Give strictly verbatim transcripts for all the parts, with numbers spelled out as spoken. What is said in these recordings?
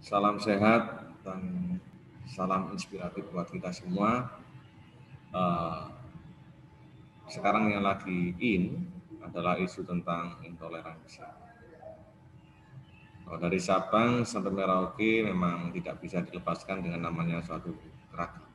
Salam sehat dan salam inspiratif buat kita semua. Uh, sekarang yang lagi in adalah isu tentang intoleransi. Kalau dari Sabang sampai Merauke memang tidak bisa dilepaskan dengan namanya suatu keragaman.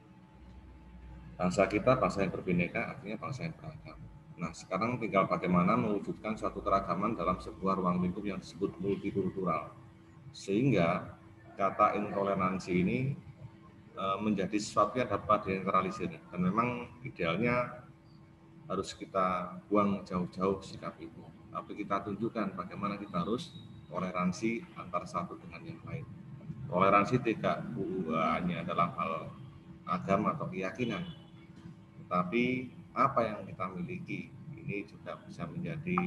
Bangsa kita bangsa yang berbineka, artinya bangsa yang beragam. Nah, sekarang tinggal bagaimana mewujudkan suatu keragaman dalam sebuah ruang lingkup yang disebut multikultural. Sehingga kata intoleransi ini menjadi sesuatu yang dapat dinetralisir, dan memang idealnya harus kita buang jauh-jauh sikap itu, tapi kita tunjukkan bagaimana kita harus toleransi antar satu dengan yang lain. Toleransi tidak hanya dalam hal agama atau keyakinan, tetapi apa yang kita miliki ini juga bisa menjadi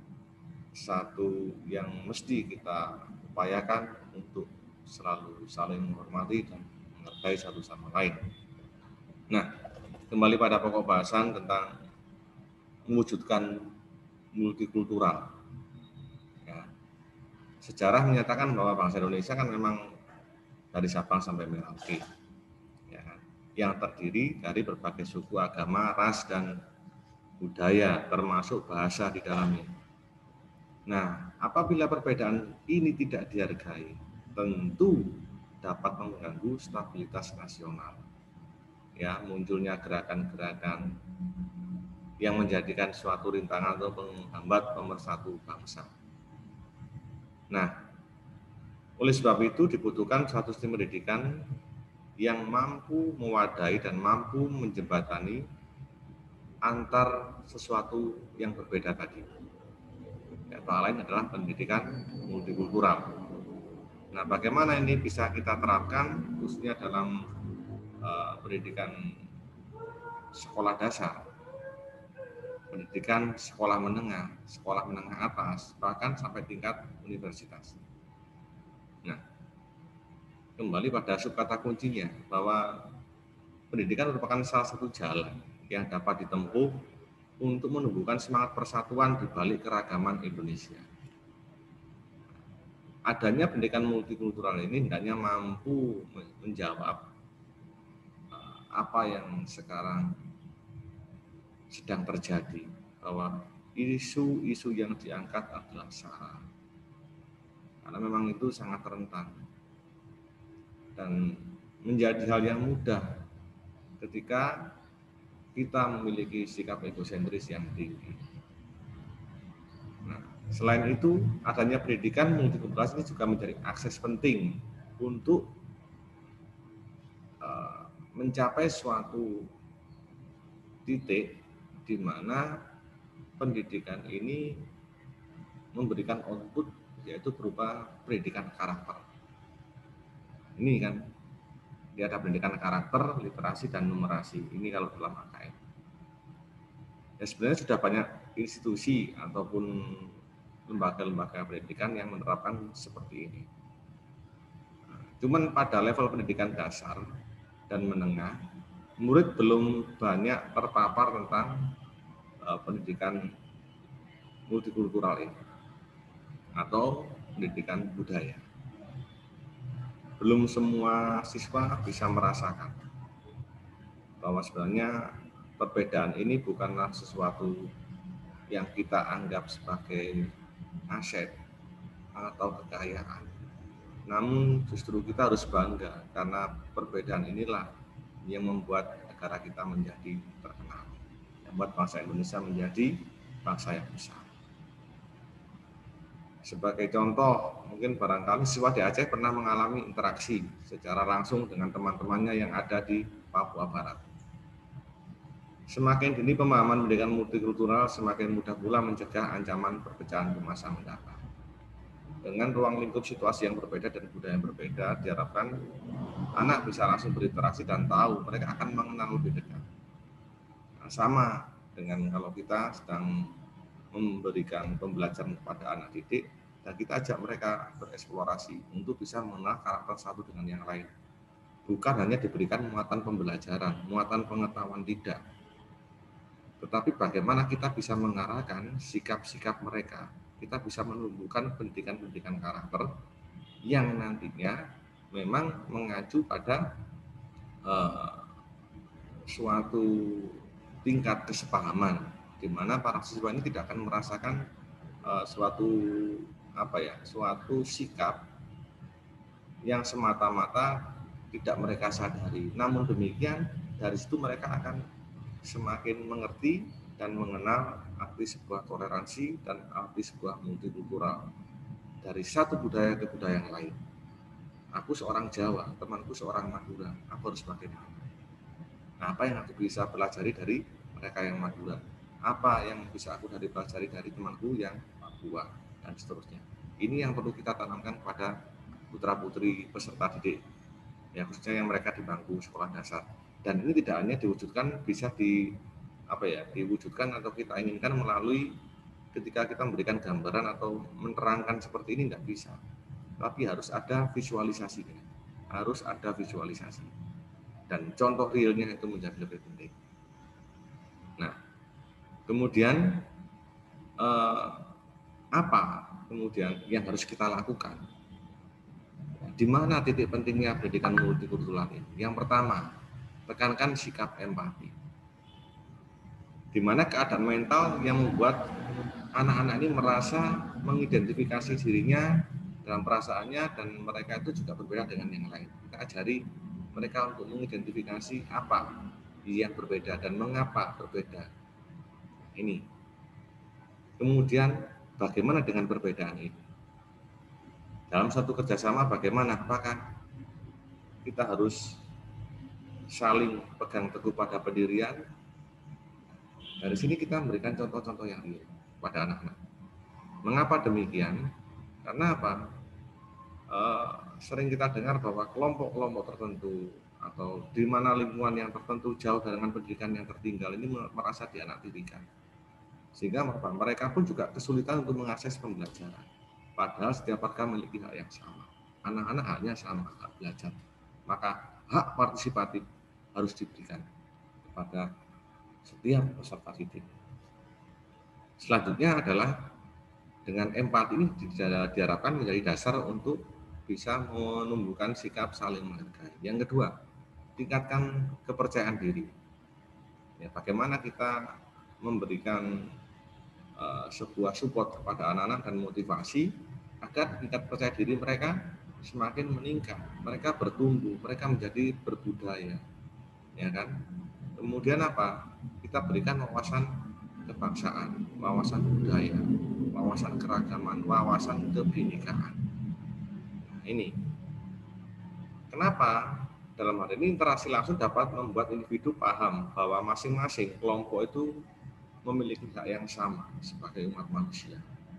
satu yang mesti kita upayakan untuk selalu saling menghormati dan menghargai satu sama lain. Nah, kembali pada pokok bahasan tentang mewujudkan multikultural. Ya, sejarah menyatakan bahwa bangsa Indonesia kan memang dari Sabang sampai Merauke, ya, yang terdiri dari berbagai suku, agama, ras, dan budaya, termasuk bahasa di dalamnya. Nah, apabila perbedaan ini tidak dihargai, tentu dapat mengganggu stabilitas nasional. Ya, munculnya gerakan-gerakan yang menjadikan suatu rintangan atau menghambat pemersatu bangsa. Nah, oleh sebab itu dibutuhkan suatu sistem pendidikan yang mampu mewadahi dan mampu menjembatani antar sesuatu yang berbeda tadi. Yang lain adalah pendidikan multikultural. Nah, bagaimana ini bisa kita terapkan khususnya dalam uh, pendidikan sekolah dasar, pendidikan sekolah menengah, sekolah menengah atas, bahkan sampai tingkat universitas. Nah, kembali pada subkata kuncinya bahwa pendidikan merupakan salah satu jalan yang dapat ditempuh untuk menumbuhkan semangat persatuan di balik keragaman Indonesia. Adanya pendidikan multikultural ini hendaknya mampu menjawab apa yang sekarang sedang terjadi, bahwa isu-isu yang diangkat adalah SARA, karena memang itu sangat rentan dan menjadi hal yang mudah ketika kita memiliki sikap egosentris yang tinggi. Nah, selain itu, adanya pendidikan multikultural ini juga menjadi akses penting untuk uh, mencapai suatu titik di mana pendidikan ini memberikan output, yaitu berupa pendidikan karakter. Ini kan, dia ada pendidikan karakter, literasi, dan numerasi. Ini kalau dalam A K M. Ya, sebenarnya sudah banyak institusi ataupun lembaga-lembaga pendidikan yang menerapkan seperti ini. Cuman pada level pendidikan dasar dan menengah, murid belum banyak terpapar tentang uh, pendidikan multikultural ini atau pendidikan budaya. Belum semua siswa bisa merasakan bahwa sebenarnya perbedaan ini bukanlah sesuatu yang kita anggap sebagai aset atau kekayaan. Namun justru kita harus bangga karena perbedaan inilah yang membuat negara kita menjadi terkenal, yang membuat bangsa Indonesia menjadi bangsa yang besar. Sebagai contoh, mungkin barangkali siswa di Aceh pernah mengalami interaksi secara langsung dengan teman-temannya yang ada di Papua Barat. Semakin dini pemahaman pendidikan multikultural, semakin mudah pula mencegah ancaman perpecahan di masa mendatang. Dengan ruang lingkup situasi yang berbeda dan budaya yang berbeda, diharapkan anak bisa langsung berinteraksi dan tahu mereka akan mengenal lebih dekat. Nah, sama dengan kalau kita sedang memberikan pembelajaran kepada anak didik, dan kita ajak mereka bereksplorasi untuk bisa mengenal karakter satu dengan yang lain. Bukan hanya diberikan muatan pembelajaran, muatan pengetahuan, tidak. Tetapi bagaimana kita bisa mengarahkan sikap-sikap mereka, kita bisa menumbuhkan pendidikan-pendidikan karakter yang nantinya memang mengacu pada uh, suatu tingkat kesepahaman di mana para siswa ini tidak akan merasakan uh, suatu apa ya suatu sikap yang semata-mata tidak mereka sadari. Namun demikian dari situ mereka akan semakin mengerti dan mengenal arti sebuah toleransi dan arti sebuah multikultural dari satu budaya ke budaya yang lain. Aku seorang Jawa, temanku seorang Madura, aku harus bagaimana? Nah, apa yang aku bisa pelajari dari mereka yang Madura? Apa yang bisa aku dari pelajari dari temanku yang Papua dan seterusnya? Ini yang perlu kita tanamkan pada putra-putri peserta didik, ya khususnya yang mereka di bangku sekolah dasar. Dan ini tidak hanya diwujudkan bisa di apa ya diwujudkan atau kita inginkan melalui ketika kita memberikan gambaran atau menerangkan seperti ini, tidak bisa, tapi harus ada visualisasinya, harus ada visualisasi dan contoh realnya itu menjadi lebih penting. Nah, kemudian eh, apa kemudian yang harus kita lakukan? Di mana titik pentingnya pendidikan multikultural ini? Yang pertama, tekankan sikap empati. Di mana keadaan mental yang membuat anak-anak ini merasa mengidentifikasi dirinya dalam perasaannya dan mereka itu juga berbeda dengan yang lain. Kita ajari mereka untuk mengidentifikasi apa yang berbeda dan mengapa berbeda. Ini. Kemudian bagaimana dengan perbedaan ini? Dalam satu kerjasama bagaimana? Apakah kita harus saling pegang teguh pada pendirian? Dari sini kita memberikan contoh-contoh yang real pada anak-anak. Mengapa demikian? Karena apa? E, sering kita dengar bahwa kelompok-kelompok tertentu atau di mana lingkungan yang tertentu jauh dengan pendidikan yang tertinggal ini merasa dianaktirikan. Sehingga mereka pun juga kesulitan untuk mengakses pembelajaran. Padahal setiap warga memiliki hak yang sama. Anak-anak haknya sama, hak belajar. Maka hak partisipatif harus diberikan kepada setiap peserta didik. Selanjutnya adalah dengan empati ini diharapkan menjadi dasar untuk bisa menumbuhkan sikap saling menghargai. Yang kedua, tingkatkan kepercayaan diri. Ya, bagaimana kita memberikan uh, sebuah support kepada anak-anak dan motivasi agar tingkat percaya diri mereka semakin meningkat, mereka bertumbuh, mereka menjadi berbudaya, ya kan? Kemudian apa? Kita berikan wawasan kebangsaan, wawasan budaya, wawasan keragaman, wawasan kebinekaan. Nah, ini. Kenapa? Dalam hal ini interaksi langsung dapat membuat individu paham bahwa masing-masing kelompok itu memiliki hak yang sama sebagai umat manusia.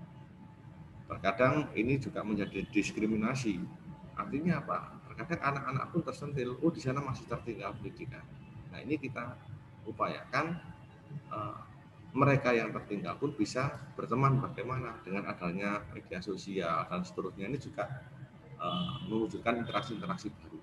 Terkadang ini juga menjadi diskriminasi. Artinya apa? Terkadang anak-anak pun tersentil, oh di sana masih tertinggal pendidikan. Nah, ini kita upayakan uh, mereka yang tertinggal pun bisa berteman bagaimana dengan adanya media sosial dan seterusnya. Ini juga uh, mewujudkan interaksi-interaksi baru.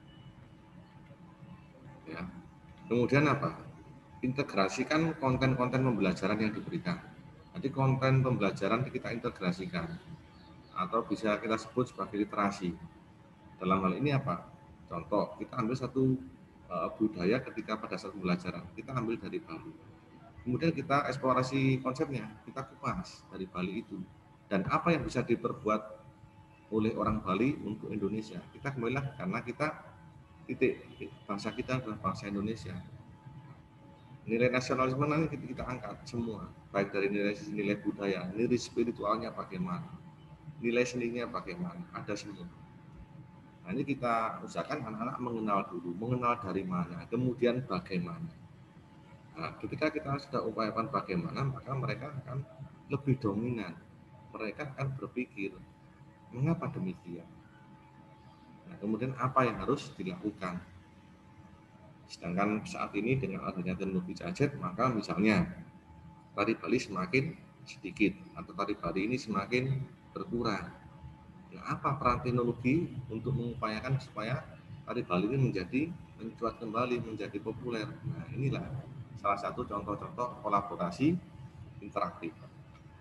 Ya. Kemudian apa? Integrasikan konten-konten pembelajaran yang diberikan. Jadi konten pembelajaran kita integrasikan atau bisa kita sebut sebagai literasi. Dalam hal ini apa? Contoh, kita ambil satu uh, budaya ketika pada saat pembelajaran, kita ambil dari Bali. Kemudian kita eksplorasi konsepnya, kita kupas dari Bali itu. Dan apa yang bisa diperbuat oleh orang Bali untuk Indonesia. Kita kembalilah karena kita titik bangsa kita adalah bangsa Indonesia. Nilai nasionalisme nanti kita, kita angkat semua, baik dari nilai nilai budaya, nilai spiritualnya bagaimana, nilai seninya bagaimana, ada semua. Nah, ini kita usahakan anak-anak mengenal dulu, mengenal dari mana, kemudian bagaimana. Nah, ketika kita sudah upayakan bagaimana, maka mereka akan lebih dominan. Mereka akan berpikir, mengapa demikian? Nah, kemudian apa yang harus dilakukan? Sedangkan saat ini dengan adanya teknologi gadget, maka misalnya tari Bali semakin sedikit atau tari Bali ini semakin berkurang. Nah, apa peran teknologi untuk mengupayakan supaya tari Bali ini menjadi mencuat kembali, menjadi populer? Nah, inilah salah satu contoh-contoh kolaborasi interaktif.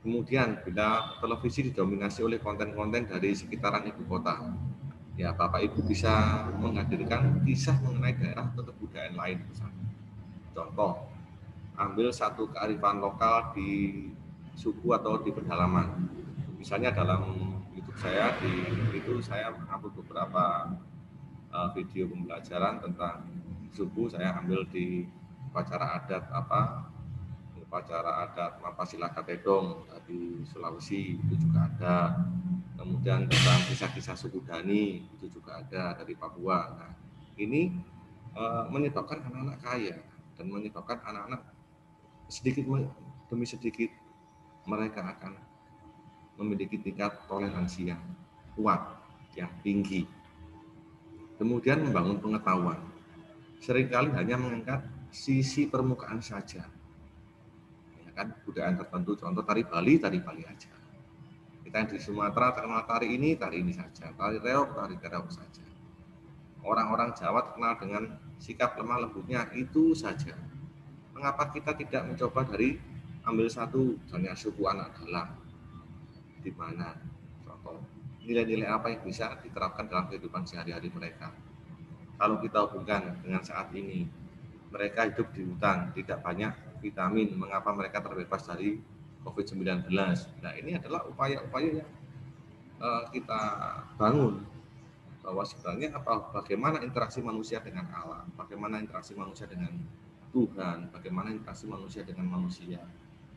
Kemudian bila televisi didominasi oleh konten-konten dari sekitaran ibu kota, ya Bapak Ibu bisa menghadirkan kisah mengenai daerah atau kebudayaan lain misalnya. Contoh, ambil satu kearifan lokal di suku atau di pedalaman. Misalnya dalam YouTube saya, di itu saya upload beberapa uh, video pembelajaran tentang suku. Saya ambil di upacara adat apa, upacara adat Mapasila Katedong dari Sulawesi itu juga ada. Kemudian tentang kisah-kisah suku Dani itu juga ada dari Papua. Nah, ini uh, menyebabkan anak-anak kaya dan menyebabkan anak-anak sedikit demi sedikit mereka akan memiliki tingkat toleransi yang kuat, yang tinggi. Kemudian membangun pengetahuan. Seringkali hanya mengangkat sisi permukaan saja. Ya kan, budaya tertentu, contoh tari Bali, tari Bali aja. Kita yang di Sumatera terkenal tari ini, tari ini saja. Tari reog, tari reog saja. Orang-orang Jawa terkenal dengan sikap lemah lembutnya, itu saja. Mengapa kita tidak mencoba dari ambil satu, misalnya suku anak dalam, di mana contoh nilai-nilai apa yang bisa diterapkan dalam kehidupan sehari-hari mereka. Kalau kita hubungkan dengan saat ini, mereka hidup di hutan, tidak banyak vitamin, mengapa mereka terbebas dari covid sembilan belas. Nah, ini adalah upaya-upaya yang uh, kita bangun, bahwa sebenarnya apa, bagaimana interaksi manusia dengan alam, bagaimana interaksi manusia dengan Tuhan, bagaimana interaksi manusia dengan manusia.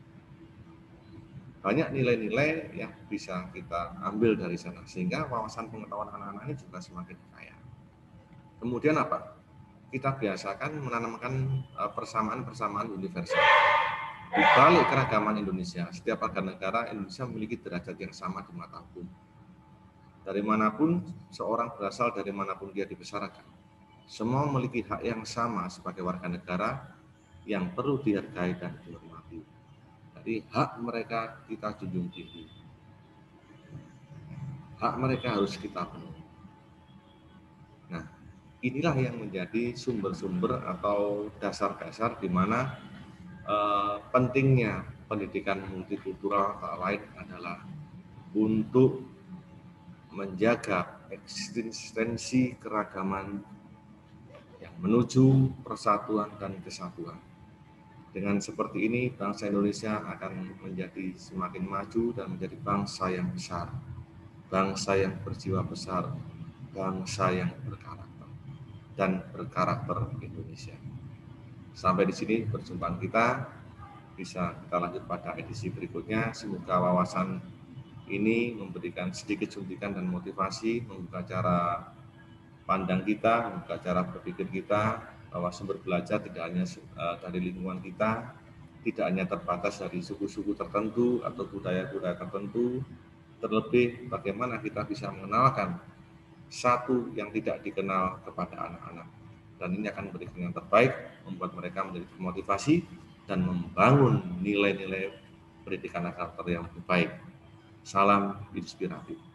Banyak nilai-nilai yang bisa kita ambil dari sana, sehingga wawasan pengetahuan anak-anak ini juga semakin kaya. Kemudian apa? Kita biasakan menanamkan persamaan-persamaan universal. Di balik keragaman Indonesia, setiap warga negara Indonesia memiliki derajat yang sama di mata hukum. Dari manapun seorang berasal, dari manapun dia dibesarkan, semua memiliki hak yang sama sebagai warga negara yang perlu dihargai dan dihormati. Jadi hak mereka kita junjung tinggi. Hak mereka harus kita penuhi. Nah, inilah yang menjadi sumber-sumber atau dasar-dasar di mana eh, pentingnya pendidikan multikultural lain adalah untuk menjaga eksistensi keragaman yang menuju persatuan dan kesatuan. Dengan seperti ini, bangsa Indonesia akan menjadi semakin maju dan menjadi bangsa yang besar, bangsa yang berjiwa besar, bangsa yang berkarakter, dan berkarakter Indonesia. Sampai di sini perjumpaan kita, bisa kita lanjut pada edisi berikutnya. Semoga wawasan ini memberikan sedikit suntikan dan motivasi, membuka cara pandang kita, membuka cara berpikir kita, bahwa sumber belajar tidak hanya dari lingkungan kita, tidak hanya terbatas dari suku-suku tertentu atau budaya-budaya tertentu, terlebih bagaimana kita bisa mengenalkan satu yang tidak dikenal kepada anak-anak. Dan ini akan memberikan yang terbaik, membuat mereka menjadi termotivasi dan membangun nilai-nilai pendidikan karakter yang lebih baik. Salam inspiratif.